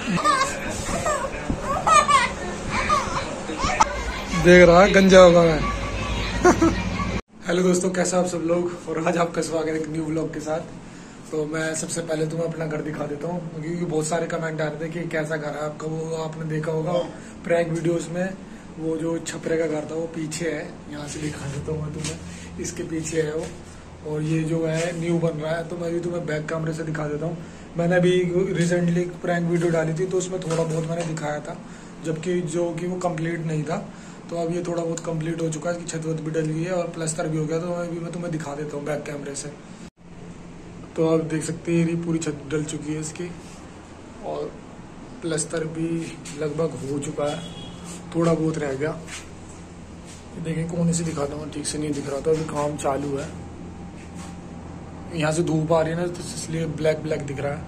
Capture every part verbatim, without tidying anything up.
देख रहा है गंजा होगा मैं। हेलो दोस्तों, कैसे आप सब लोग, और आज आपका स्वागत है एक न्यू व्लॉग के साथ। तो मैं सबसे पहले तुम्हें अपना घर दिखा देता हूँ, क्योंकि बहुत सारे कमेंट आ रहे थे कि कैसा घर है आपका। वो आपने देखा होगा प्रैंक वीडियोस में, वो जो छपरे का घर था वो पीछे है। यहाँ से दिखा देता हूँ मैं तुम्हें, इसके पीछे है वो। और ये जो है न्यू बन रहा है, तो मैं भी तुम्हें बैक कैमरे से दिखा देता हूँ। मैंने अभी रिसेंटली प्रैंक वीडियो डाली थी, तो उसमें थोड़ा बहुत मैंने दिखाया था, जबकि जो कि वो कंप्लीट नहीं था। तो अब ये थोड़ा बहुत कंप्लीट हो चुका है, इसकी छत वत भी डल गई है और प्लास्टर भी हो गया। तो अभी मैं तुम्हें दिखा देता हूँ बैक कैमरे से। तो आप देख सकते हैं ये पूरी छत डल चुकी है इसकी, और प्लास्टर भी लगभग हो चुका है, थोड़ा बहुत रह गया। देखिए कोने से दिखाता हूँ, ठीक से नहीं दिख रहा था, अभी काम चालू है। यहाँ से धूप आ रही है ना, तो इसलिए ब्लैक ब्लैक दिख रहा है।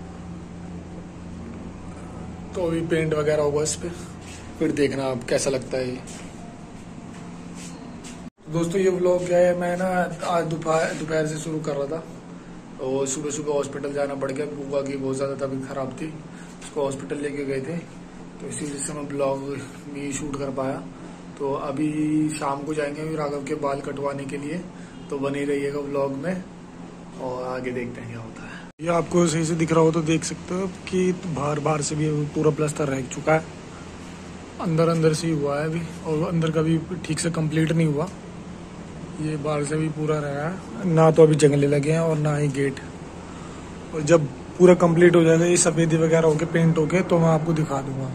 तो अभी पेंट वगैरह होगा इस पे, फिर देखना आप कैसा लगता है ये। दोस्तों ये व्लॉग क्या है, मैं ना आज दोपहर दोपहर से शुरू कर रहा था, और सुबह सुबह हॉस्पिटल जाना पड़ गया। बुआ की बहुत ज़्यादा तबीयत खराब थी, उसको हॉस्पिटल लेके गए थे, तो इसी वजह से मैं ब्लॉग नहीं शूट कर पाया। तो अभी शाम को जाएंगे अभी राघव के बाल कटवाने के लिए, तो बने रहिएगा व्लॉग में, और आगे देखते हैं क्या होता है। ये आपको सही से दिख रहा हो तो देख सकते हो कि बाहर बाहर से भी पूरा प्लास्टर रह चुका है, अंदर अंदर से ही हुआ है अभी, और अंदर का भी ठीक से कंप्लीट नहीं हुआ। ये बाहर से भी पूरा रहा है ना, तो अभी जंगले लगे हैं और ना ही गेट। और जब पूरा कंप्लीट हो जाएगा, ये सफेदी वगैरह होके पेंट होके, तो मैं आपको दिखा दूंगा।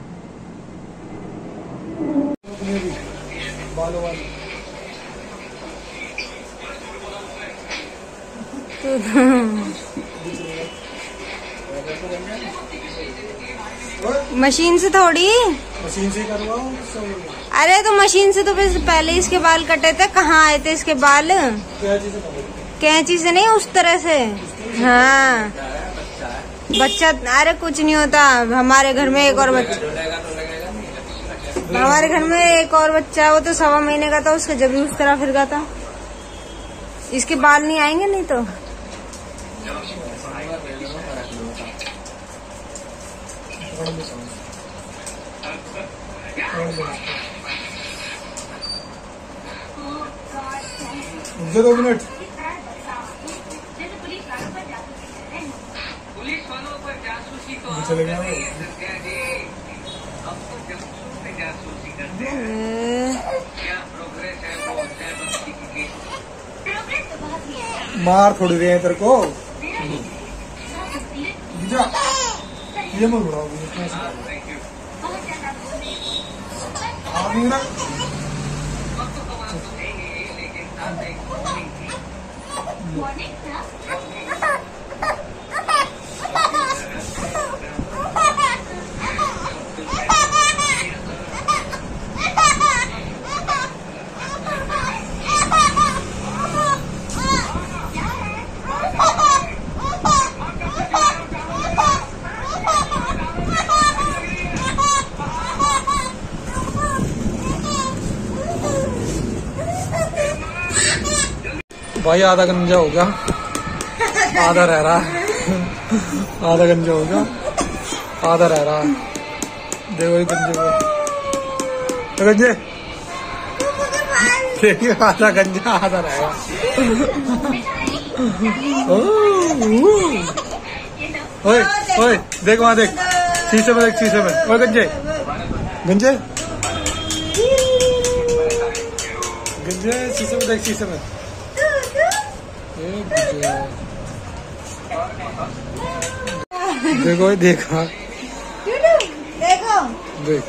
बालों वाली मशीन से थोड़ी, मशीन से करवाओ। अरे तो मशीन से तो पहले इसके बाल कटे थे, कहाँ आए थे इसके बाल? कैंची से नहीं, उस तरह से। हाँ बच्चा, अरे कुछ नहीं होता। हमारे घर में एक और बच्चा हमारे घर में एक और बच्चा है, वो तो सवा महीने का था, उसका जब भी उस तरह फिर गया था। इसके बाल नहीं आएंगे नहीं तो। दो मिनट। चले गया मार थोड़ी रहे हैं तेरे को। ये मत बुलाओ, भाई आधा गंजा हो गया, आधा रह रहा है। आधा गंजा हो गया, आधा रह रहा है। देखो ये गंजे को, गंजे देखिए, आधा गंजा आधा रह रहा। ओए ओए देख वहां, देख शीशे में, देख शीशे में। ओए गंजे गंजे गंजे शीशे में देख, शीशे में। देखो ये देखा, देखो देख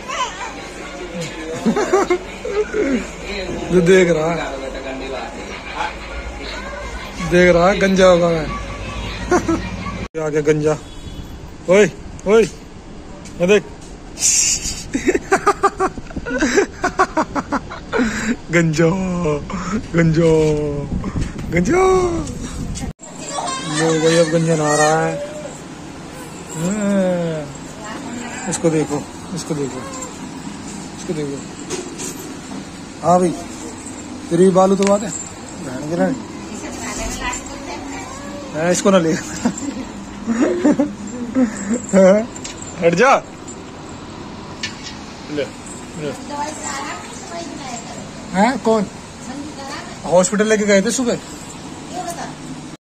जो देख रहा देख रहा गंजा होगा मैं। आ गया गंजा। ओए ओए ये देख गंजा गंजा गंजा। वो भाई अब गंजा नहा रहा है। इसको देखो, इसको देखो, इसको देखो। हाँ भाई, तेरी भी बालू तो बात है, बहन के लड़। इसको ना ले। हट जा। ले, ले। हैं कौन? हॉस्पिटल लेके गए थे सुबह।